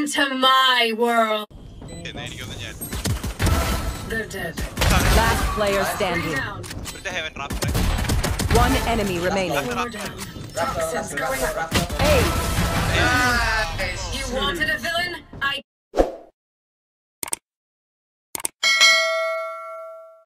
to my world. They're dead. Last player standing. Down. One enemy remaining. Four down. Toxins going up. Hey.